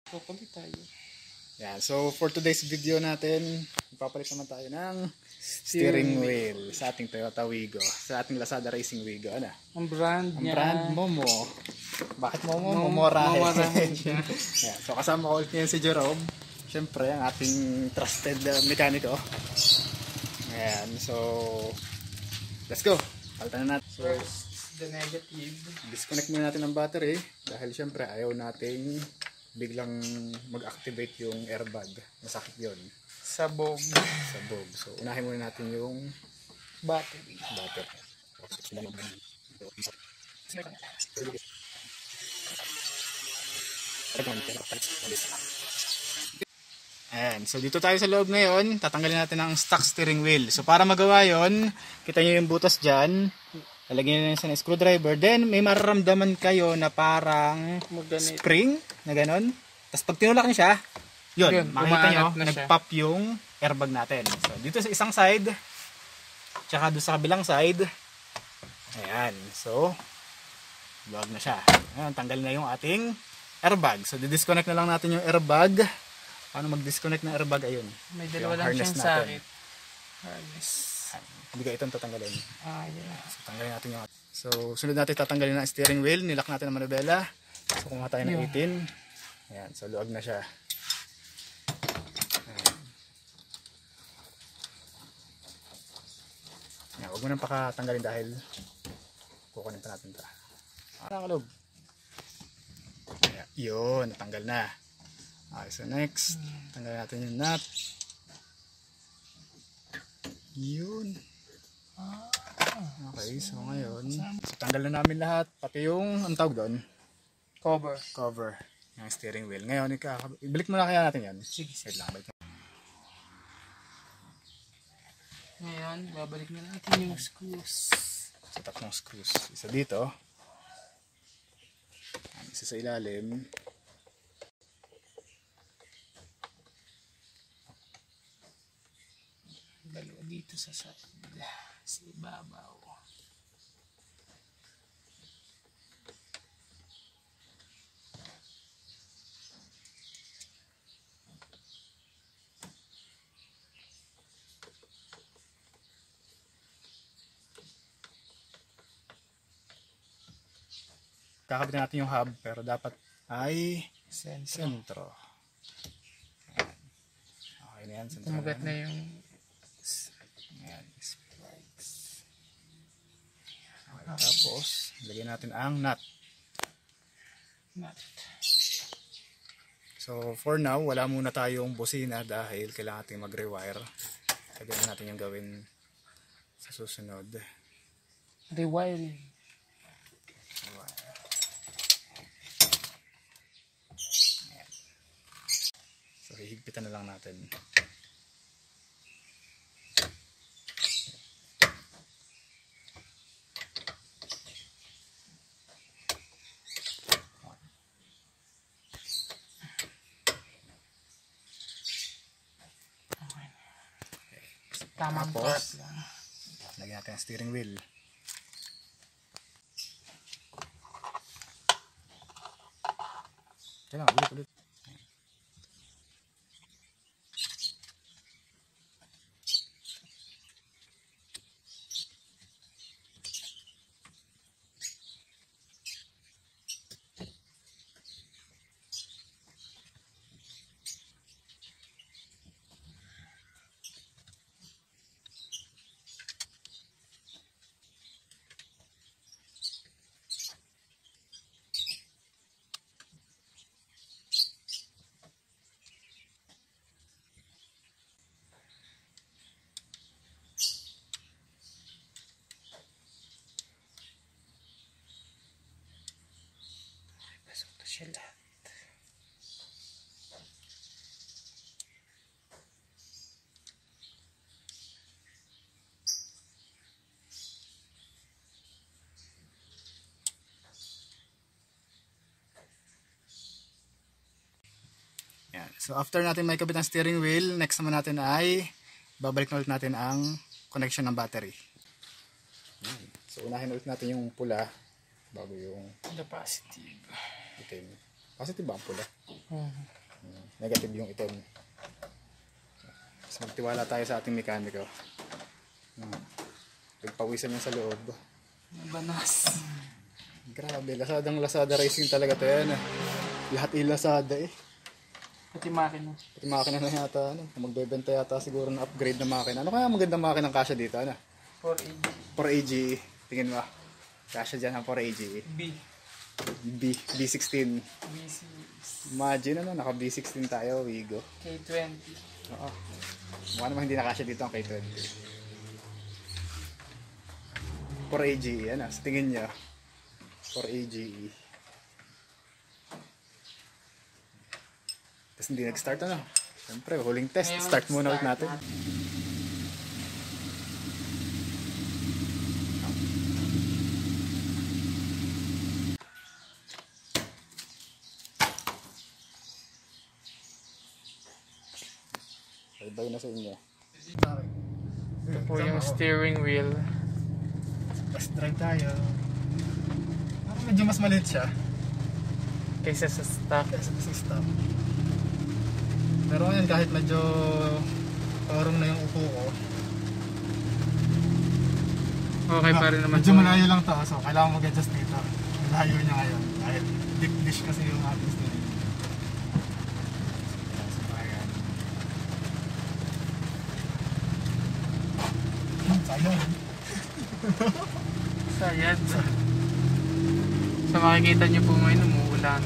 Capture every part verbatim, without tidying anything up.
Papalit tayo. Yan. So, for today's video natin, ipapalit naman tayo ng steering wheel sa ating Toyota Wigo. Sa ating Lazada Racing Wigo. Ano? Ang brand Ang niya. brand Momo. Bakit Momo? Mom- Momorahe. Momorahe siya. Yan. So, kasama ko ulit ngayon si Jerome. Siyempre, ang ating trusted uh, mekaniko. Ayan. So, let's go. Palitan na natin. So, First, the negative. disconnect muna natin ang battery dahil siyempre ayaw nating biglang mag-activate yung airbag. Masakit yun. Sabog. Sabog. So, unahin muna natin yung Battery. battery. Ayan. So, dito tayo sa loob ngayon. Tatanggalin natin ang stock steering wheel. So, para magawa yon, kita nyo yung butas dyan. Lalagyan nyo sa screwdriver. Then, may mararamdaman kayo na parang Maganit. spring na ganon. Tapos pag tinulak nyo siya, yun, Yun, makikita nyo, umaangat na siya. nag-pop yung airbag natin. So, dito sa isang side, tsaka doon sa kabilang side, ayan. So, luwag na siya. Ayan, tanggal na yung ating airbag. So, didisconnect na lang natin yung airbag. Paano mag-disconnect ng airbag? Ayun. May Yung dalawa lang harness siyang natin. sakit. Harness. Hindi ka itong tatanggalin. Ah, yeah. So, tanggalin natin yung... So, sunod natin tatanggalin ang steering wheel. Nilak natin ang manubela. So, kumuha tayo ng Yeah. eighteen. Ayan. So, luwag na siya. Ayan. Ayan. Huwag mo nang pakatanggalin dahil kukunin pa natin ito. Nakakalog. Ayan. Yun. Natanggal na. Okay. So, next. Tanggalin natin yung nut. Yun. Okay, so ngayon, so tanggal na namin lahat, pati yung, ang tawag doon, Cover. cover ng steering wheel. Ngayon, ikaka- ibalik muna kaya natin yan. Sige. Wait lang, balik. Ngayon, babalik na natin yung screws. So, tatlong screws. Isa dito. Isa sa ilalim. Dalawa dito sa side. Sa ibabaw. Kakabit natin yung hub, pero dapat ay Sentro. sentro. Ayan. Okay na yan, sentro Tumagat na na yan. yung Ayan. Okay, tapos, lagyan natin ang nut. nut. So, for now, wala muna tayong busina dahil kailangan natin mag-rewire. Kaya natin yung gawin sa susunod. Rewiring. So, hihigpitan na lang natin. Tamang Tapos, part lang. lagyan natin ang steering wheel. Kailangan, ulit, ulit. Pasok na siya lahat. Yan. So, after natin may kabit ang steering wheel, next naman natin ay babalik na ulit natin ang connection ng battery. Yan. So, unahin ulit natin yung pula bago yung The positive. itim. Positive ba ang pula? Hmm. negative yung itim. So magtiwala tayo sa ating mekaniko. Hmm. Pagpawisan niya sa loob. Banas. Grabe, Lazadang Lazada Racing talaga to yan. Eh. Lahat i-Lazada eh. Pati makina. Pati makina na yata, ano, magbebenta yata siguro ng upgrade na makina. Ano kaya magandang makina ng kasya dito, ano? four A G. four A G E. Tingin mo. Kasya dyan ang four A G E. B. B, B sixteen. B six. Imagine ano, naka B sixteen tayo, Wigo. K twenty. Oo. Mukha naman hindi nakasya dito ang K twenty. four A G E, ano, sa tingin niya. four A G E. Tapos hindi nag-start, ano? Siyempre, huling test. Ngayon, Start muna ulit start natin. Bye-bye na sa inyo. Ito po yung steering wheel. Test drive tayo. Parang medyo mas maliit siya. Kaysa sa stock. Kaysa sa stop. Pero ngayon kahit medyo parang na yung upo ko. Okay pa rin naman. Medyo po. malayo lang to. So kailangan mag-adjust dito. Malayo niya ngayon. Dahil deep dish kasi yung ating steering. Sayang. Sayad. So makikita nyo po ngayon umuulan.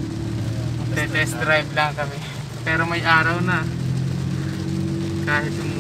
Test drive lang kami. Pero may araw na. Kahit umuulan.